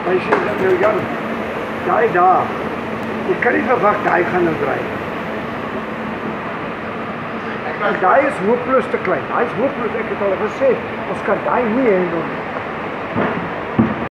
Meisie, nou Jan, daai daar, jy kan nie verwag daai gaan nou draai. Daai is hopeloos te klein, daai is hopeloos, ek het al gesê, ons kan daai nie handel nie.